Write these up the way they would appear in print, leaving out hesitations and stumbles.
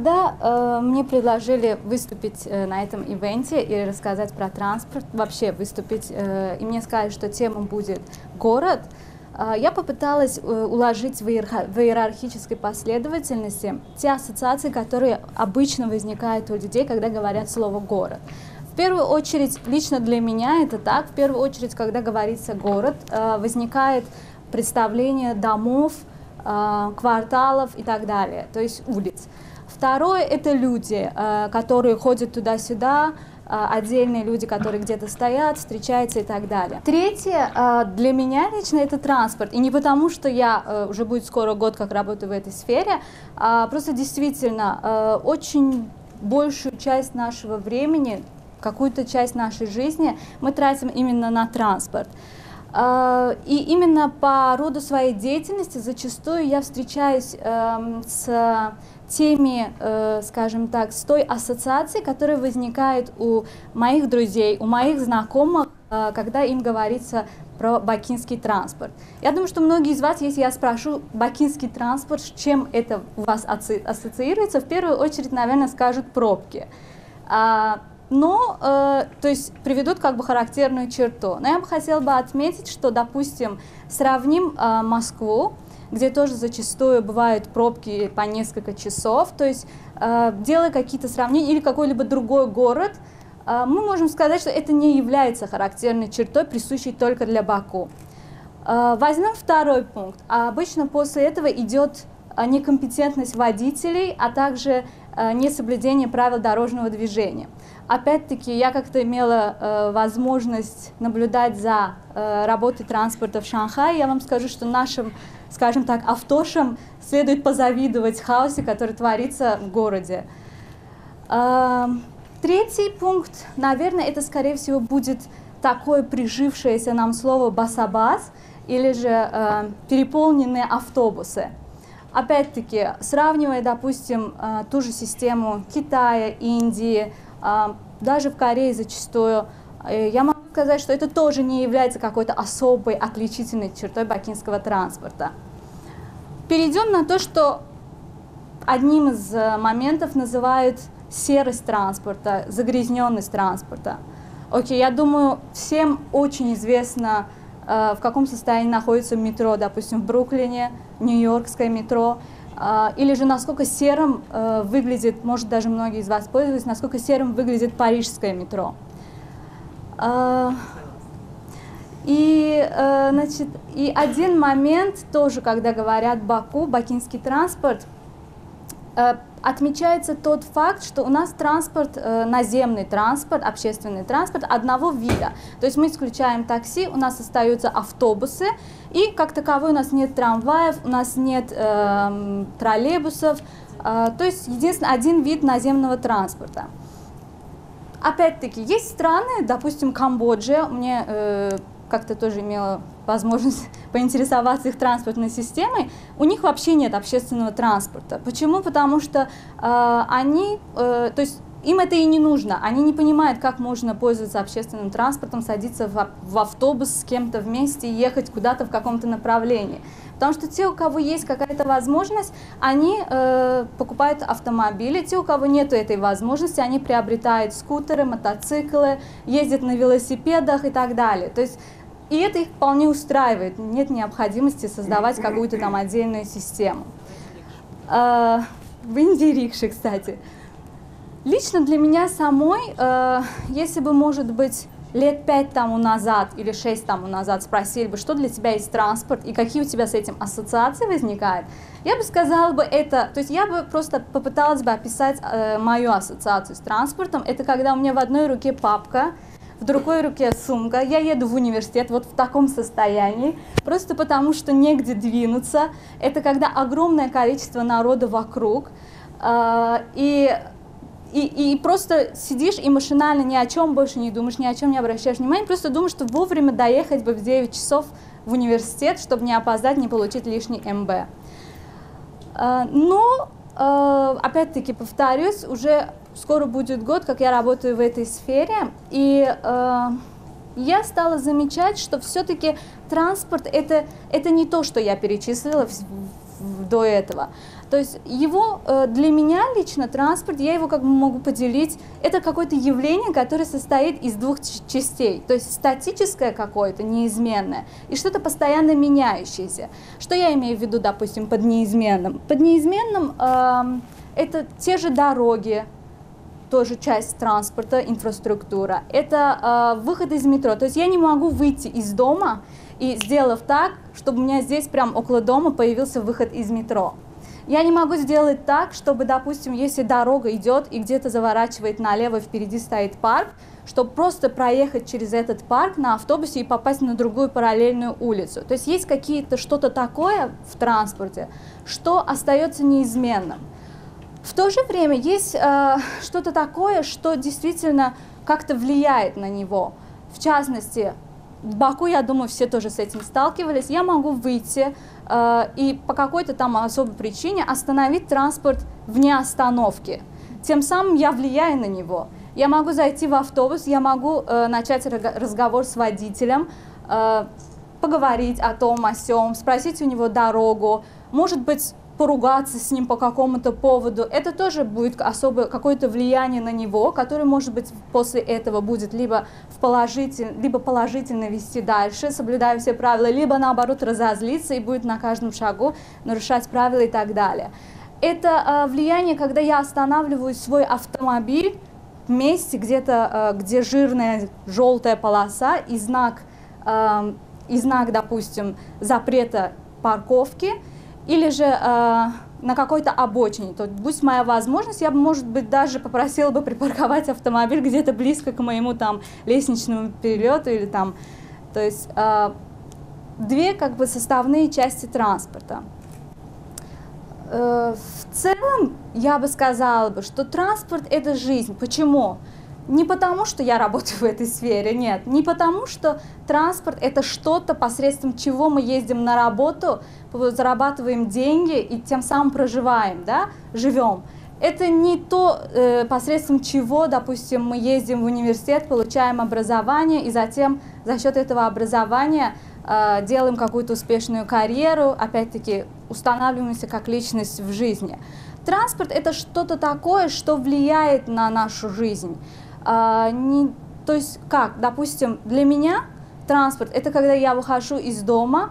Когда мне предложили выступить на этом ивенте и рассказать про транспорт, вообще выступить, и мне сказали, что тема будет «Город», я попыталась уложить в иерархической последовательности те ассоциации, которые обычно возникают у людей, когда говорят слово «город». В первую очередь, лично для меня это так, в первую очередь, когда говорится «город», возникает представление домов, кварталов и так далее, то есть улиц. Второе – это люди, которые ходят туда-сюда, отдельные люди, которые где-то стоят, встречаются и так далее. Третье, для меня лично это транспорт. И не потому, что я уже будет скоро год, как работаю в этой сфере, а просто действительно очень большую часть нашего времени, какую-то часть нашей жизни мы тратим именно на транспорт. И именно по роду своей деятельности зачастую я встречаюсь с теми, скажем так, с той ассоциацией, которая возникает у моих друзей, у моих знакомых, когда им говорится про бакинский транспорт. Я думаю, что многие из вас, если я спрошу бакинский транспорт, с чем это у вас ассоциируется, в первую очередь, наверное, скажут пробки. То есть приведут как бы характерную черту. Но я бы хотела бы отметить, что, допустим, сравним Москву, где тоже зачастую бывают пробки по несколько часов, то есть делая какие-то сравнения или какой-либо другой город, мы можем сказать, что это не является характерной чертой, присущей только для Баку. Возьмем второй пункт. Обычно после этого идет некомпетентность водителей, а также несоблюдение правил дорожного движения. Опять-таки, я как-то имела возможность наблюдать за работой транспорта в Шанхае. Я вам скажу, что нашим, скажем так, автошам следует позавидовать хаосе, который творится в городе. Третий пункт, наверное, это, скорее всего, будет такое прижившееся нам слово «басабас» или же переполненные автобусы. Опять-таки, сравнивая, допустим, ту же систему Китая, Индии, даже в Корее зачастую, я могу сказать, что это тоже не является какой-то особой отличительной чертой бакинского транспорта. Перейдем на то, что одним из моментов называют серость транспорта, загрязненность транспорта. Окей, я думаю, всем очень известно, в каком состоянии находится метро, допустим, в Бруклине, нью-йоркское метро, или же насколько серым выглядит, может даже многие из вас пользуются, насколько серым выглядит парижское метро. И один момент тоже, когда говорят Баку, бакинский транспорт, отмечается тот факт, что у нас транспорт, наземный транспорт, общественный транспорт одного вида. То есть мы исключаем такси, у нас остаются автобусы, и как таковой у нас нет трамваев, у нас нет троллейбусов. То есть единственный один вид наземного транспорта. Опять-таки, есть страны, допустим, Камбоджа, мне как-то тоже имела возможность поинтересоваться их транспортной системой, у них вообще нет общественного транспорта. Почему? Потому что то есть им это и не нужно, они не понимают, как можно пользоваться общественным транспортом, садиться в автобус с кем-то вместе и ехать куда-то в каком-то направлении. Потому что те, у кого есть какая-то возможность, они покупают автомобили, те, у кого нет этой возможности, они приобретают скутеры, мотоциклы, ездят на велосипедах и так далее. То есть и это их вполне устраивает, нет необходимости создавать какую-то там отдельную систему. В Индии рикши, кстати. Лично для меня самой, если бы, может быть, лет 5 тому назад или 6 тому назад спросили бы, что для тебя есть транспорт и какие у тебя с этим ассоциации возникают, я бы сказала бы это, то есть я бы просто попыталась бы описать мою ассоциацию с транспортом. Это когда у меня в одной руке папка, в другой руке сумка, я еду в университет вот в таком состоянии, просто потому что негде двинуться. Это когда огромное количество народа вокруг, и просто сидишь и машинально ни о чем больше не думаешь, ни о чем не обращаешь внимания, просто думаешь, что вовремя доехать бы в 9 часов в университет, чтобы не опоздать, не получить лишний МБ. Но, опять-таки, повторюсь, уже скоро будет год, как я работаю в этой сфере, и я стала замечать, что все-таки транспорт это не то, что я перечислила до этого. То есть его, для меня лично транспорт, я его как бы могу поделить, это какое-то явление, которое состоит из двух частей. То есть статическое какое-то, неизменное, и что-то постоянно меняющееся. Что я имею в виду, допустим, под неизменным? Под неизменным это те же дороги, тоже часть транспорта, инфраструктура. Это выход из метро. То есть я не могу выйти из дома и сделав так, чтобы у меня здесь прям около дома появился выход из метро. Я не могу сделать так, чтобы, допустим, если дорога идет и где-то заворачивает налево, впереди стоит парк, чтобы просто проехать через этот парк на автобусе и попасть на другую параллельную улицу. То есть есть какие-то что-то такое в транспорте, что остается неизменным. В то же время есть что-то такое, что действительно как-то влияет на него. В частности, в Баку, я думаю, все тоже с этим сталкивались. Я могу выйти и по какой-то там особой причине остановить транспорт вне остановки. Тем самым я влияю на него. Я могу зайти в автобус, я могу начать разговор с водителем, поговорить о том, о сём, спросить у него дорогу, может быть, поругаться с ним по какому-то поводу. Это тоже будет особое какое-то влияние на него, которое, может быть, после этого будет либо положительно вести дальше, соблюдая все правила, либо, наоборот, разозлиться и будет на каждом шагу нарушать правила и так далее. Это влияние, когда я останавливаю свой автомобиль в месте, где-то, где жирная желтая полоса и знак, допустим, запрета парковки, или же на какой-то обочине. То есть, моя возможность, я бы, может быть, даже попросила бы припарковать автомобиль где-то близко к моему там лестничному перелету или там. То есть две как бы составные части транспорта. В целом, я бы сказала бы, что транспорт – это жизнь. Почему? Не потому, что я работаю в этой сфере, нет. Не потому, что транспорт – это что-то, посредством чего мы ездим на работу, зарабатываем деньги и тем самым проживаем, да, живем. Это не то, посредством чего, допустим, мы ездим в университет, получаем образование и затем за счет этого образования делаем какую-то успешную карьеру, опять-таки устанавливаемся как личность в жизни. Транспорт – это что-то такое, что влияет на нашу жизнь. То есть как, допустим, для меня транспорт – это когда я выхожу из дома,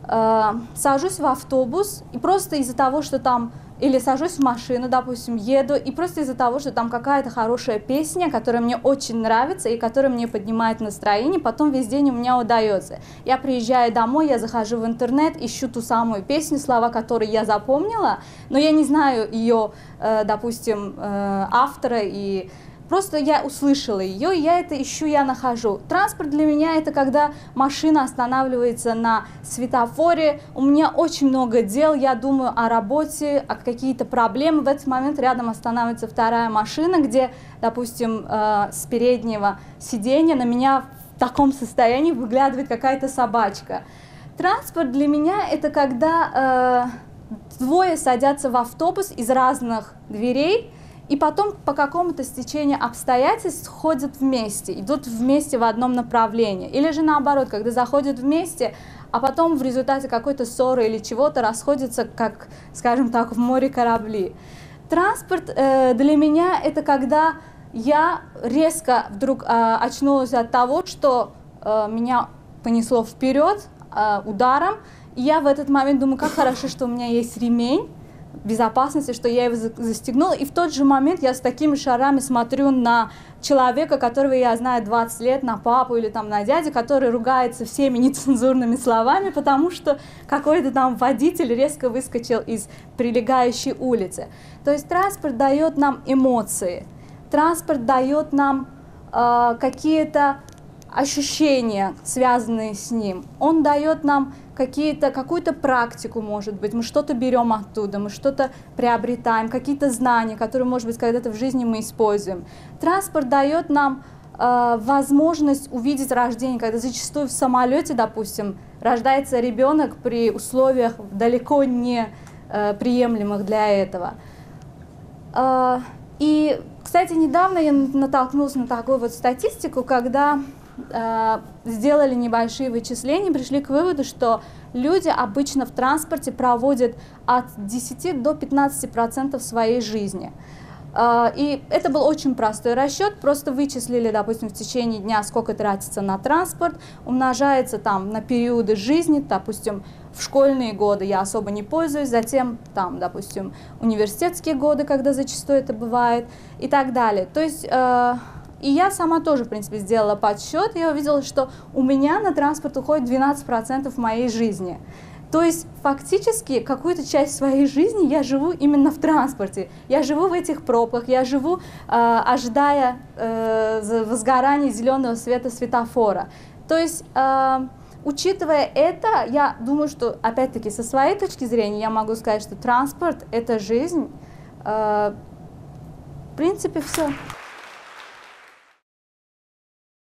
сажусь в автобус и просто из-за того, что там, или сажусь в машину, допустим, еду, и просто из-за того, что там какая-то хорошая песня, которая мне очень нравится и которая мне поднимает настроение, потом весь день у меня удается. Я приезжаю домой, я захожу в интернет, ищу ту самую песню, слова которой я запомнила, но я не знаю ее, допустим, автора, и просто я услышала ее, и я это ищу, я нахожу. Транспорт для меня это когда машина останавливается на светофоре, у меня очень много дел, я думаю о работе, о какие-то проблемы. В этот момент рядом останавливается вторая машина, где, допустим, с переднего сиденья на меня в таком состоянии выглядывает какая-то собачка. Транспорт для меня это когда двое садятся в автобус из разных дверей, и потом по какому-то стечению обстоятельств ходят вместе, идут вместе в одном направлении. Или же наоборот, когда заходят вместе, а потом в результате какой-то ссоры или чего-то расходятся, как, скажем так, в море корабли. Транспорт для меня это когда я резко вдруг очнулась от того, что меня понесло вперед ударом, и я в этот момент думаю, как хорошо, что у меня есть ремень безопасности, что я его застегнула, и в тот же момент я с такими шарами смотрю на человека, которого я знаю 20 лет, на папу или там на дядю, который ругается всеми нецензурными словами, потому что какой-то там водитель резко выскочил из прилегающей улицы. То есть транспорт дает нам эмоции, транспорт дает нам какие-то ощущения, связанные с ним. Он дает нам какую-то практику, может быть, мы что-то берем оттуда, мы что-то приобретаем, какие-то знания, которые, может быть, когда-то в жизни мы используем. Транспорт дает нам возможность увидеть рождение, когда зачастую в самолете, допустим, рождается ребенок при условиях далеко не приемлемых для этого. И, кстати, недавно я натолкнулась на такую вот статистику, когда сделали небольшие вычисления, пришли к выводу, что люди обычно в транспорте проводят от 10 до 15% своей жизни. И это был очень простой расчет, просто вычислили, допустим, в течение дня, сколько тратится на транспорт, умножается там на периоды жизни, допустим, в школьные годы я особо не пользуюсь, затем там, допустим, университетские годы, когда зачастую это бывает, и так далее. То есть, и я сама тоже, в принципе, сделала подсчет, и я увидела, что у меня на транспорт уходит 12% моей жизни. То есть фактически какую-то часть своей жизни я живу именно в транспорте. Я живу в этих пробках, я живу, ожидая возгорания зеленого света светофора. То есть, учитывая это, я думаю, что, опять-таки, со своей точки зрения, я могу сказать, что транспорт – это жизнь. В принципе, все.